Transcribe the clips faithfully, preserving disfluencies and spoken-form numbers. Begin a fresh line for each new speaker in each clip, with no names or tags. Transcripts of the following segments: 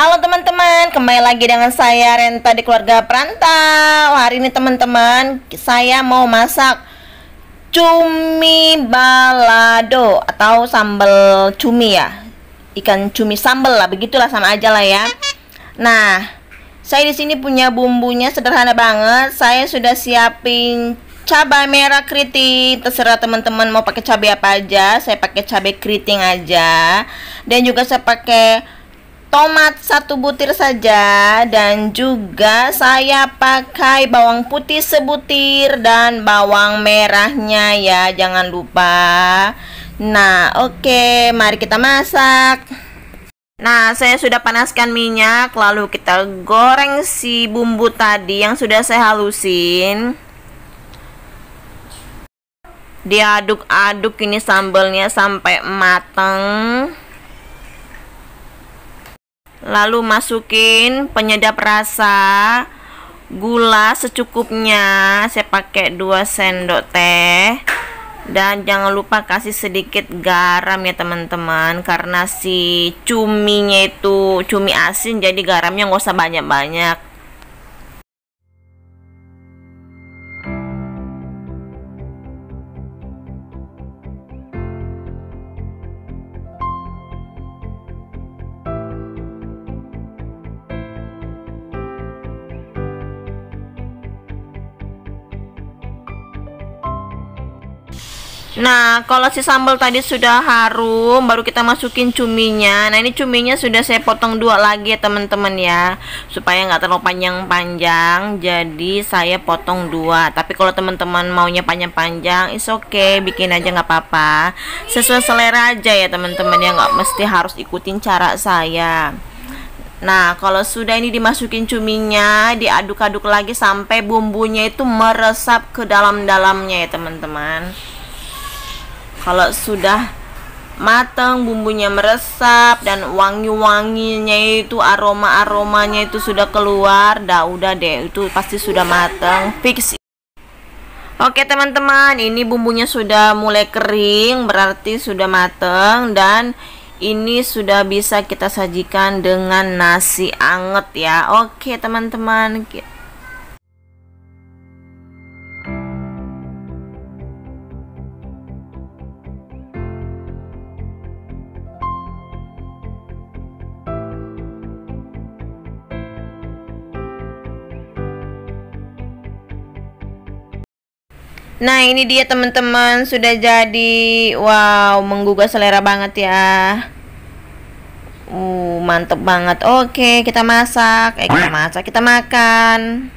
Halo teman-teman, kembali lagi dengan saya Renta di Keluarga Perantau. Hari ini teman-teman, saya mau masak cumi balado atau sambal cumi ya. Ikan cumi sambal lah, begitulah, sama aja lah ya. Nah, saya di sini punya bumbunya sederhana banget. Saya sudah siapin cabai merah keriting, terserah teman-teman mau pakai cabai apa aja. Saya pakai cabai keriting aja. Dan juga saya pakai tomat satu butir saja, dan juga saya pakai bawang putih sebutir dan bawang merahnya ya, jangan lupa. Nah, oke, mari kita masak. Nah, saya sudah panaskan minyak, lalu kita goreng si bumbu tadi yang sudah saya halusin. Diaduk-aduk ini sambalnya sampai matang. Lalu masukin penyedap rasa, gula secukupnya, saya pakai dua sendok teh. Dan jangan lupa kasih sedikit garam ya teman-teman, karena si cuminya itu cumi asin, jadi garamnya nggak usah banyak-banyak. Nah, kalau si sambal tadi sudah harum, baru kita masukin cuminya. Nah, ini cuminya sudah saya potong dua lagi ya teman-teman ya, supaya nggak terlalu panjang-panjang. Jadi saya potong dua. Tapi kalau teman-teman maunya panjang-panjang, is okay, bikin aja nggak apa-apa. Sesuai selera aja ya teman-teman ya, nggak mesti harus ikutin cara saya. Nah, kalau sudah ini dimasukin cuminya, diaduk-aduk lagi sampai bumbunya itu meresap ke dalam-dalamnya ya teman-teman. Kalau sudah matang, bumbunya meresap dan wangi-wanginya itu, aroma-aromanya itu sudah keluar, dah udah deh, itu pasti sudah matang, fix. Oke teman-teman, ini bumbunya sudah mulai kering, berarti sudah matang, dan ini sudah bisa kita sajikan dengan nasi anget ya. Oke teman-teman. Nah, ini dia teman-teman, sudah jadi. Wow, menggugah selera banget ya. Uh, mantep banget. Oke, kita masak. Eh, kita masak, kita makan.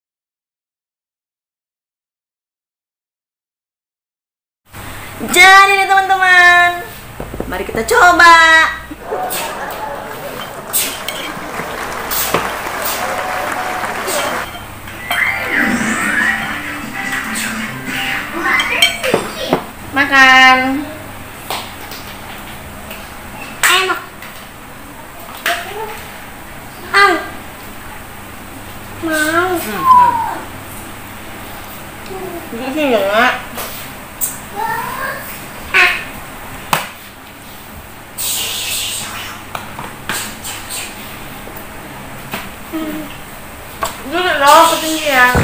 Jadi nih teman-teman, mari kita coba. Makan.
Enak. Mau. Mau.
Hmm, hmm. Ini sih enggak. Dulu loh ketinggian.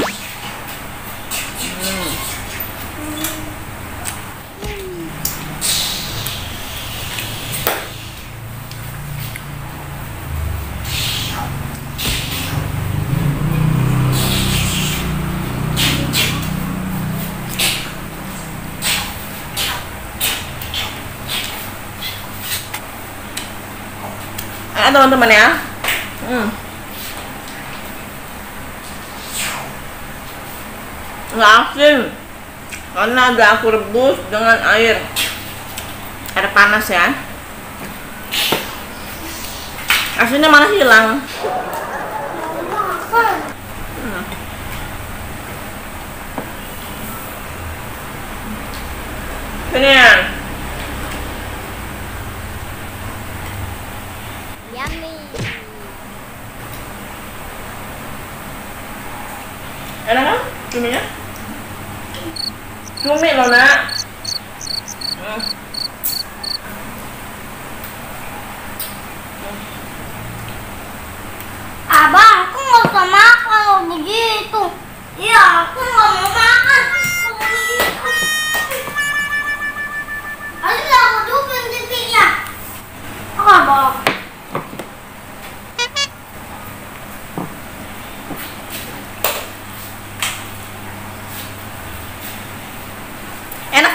Eh teman-teman ya, hmm. nggak asin karena udah aku rebus dengan air air panas ya. Asinnya mana hilang. hmm. Sini ya. Enak kan cuminya? Cumi loh nak. Hmm.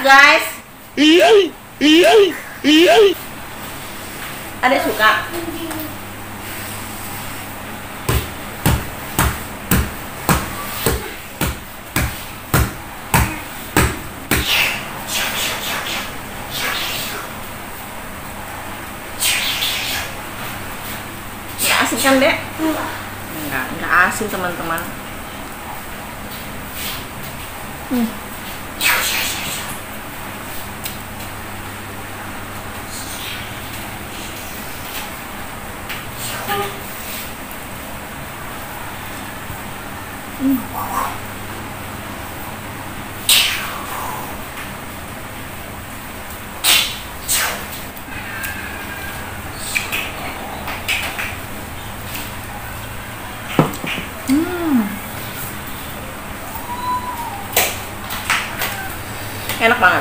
guys. Ada suka? Nggak asin kan, Dek? Enggak, enggak asin teman-teman. Hmm. Hmm. Enak banget.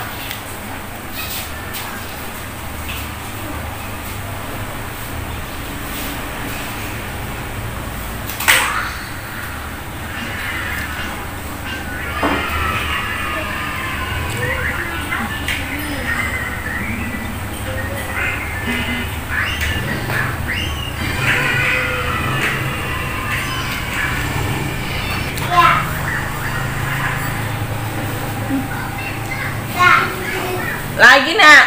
Lagi nak.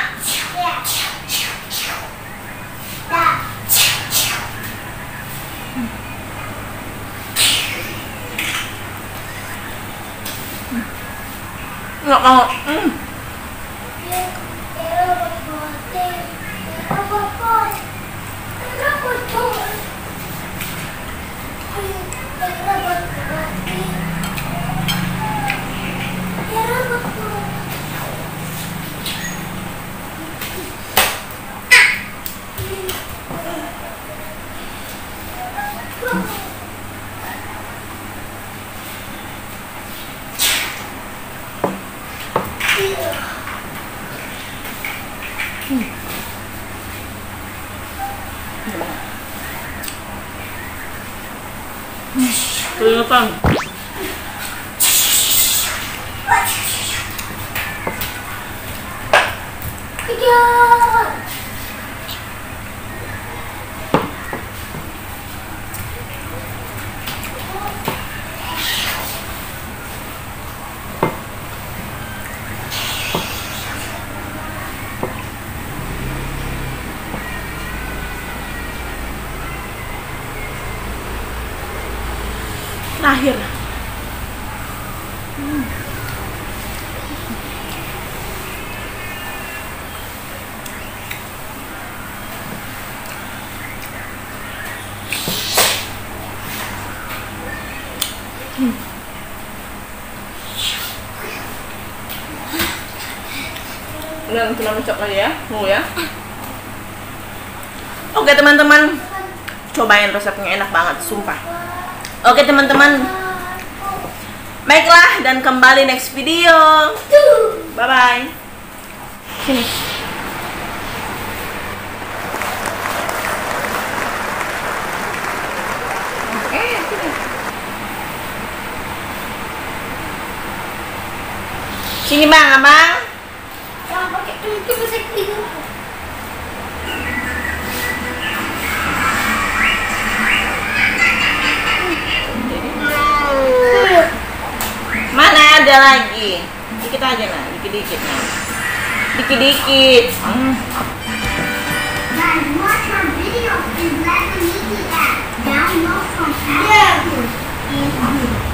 Nggak mau. Hmm. Kelihatan. Terakhir. Hmm. Hmm. Udah, kita mencok lagi ya, mau ya. Oke teman-teman, cobain resepnya, enak banget, sumpah. Oke teman-teman, baiklah, dan kembali next video. Bye bye. Sini. Oke, sini. Sini bang, abang.
Jangan pakai itu bisa tidur.
Mana ada lagi? Dikit aja nah, dikit-dikit nah. Dikit-dikit. Hmm.
Guys, watch our video and let me eat that. Download from Apple.